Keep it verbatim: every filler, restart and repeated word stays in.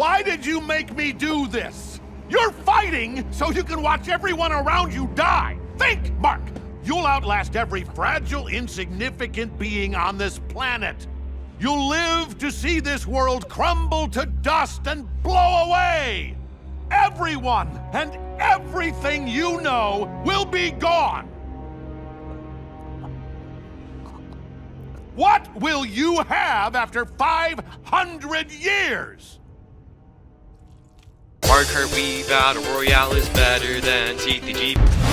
Why did you make me do this? You're fighting so you can watch everyone around you die. Think, Mark. You'll outlast every fragile, insignificant being on this planet. You'll live to see this world crumble to dust and blow away. Everyone and everything you know will be gone. What will you have after five hundred years? Mario Kart Wii Battle Royale is better than T T G.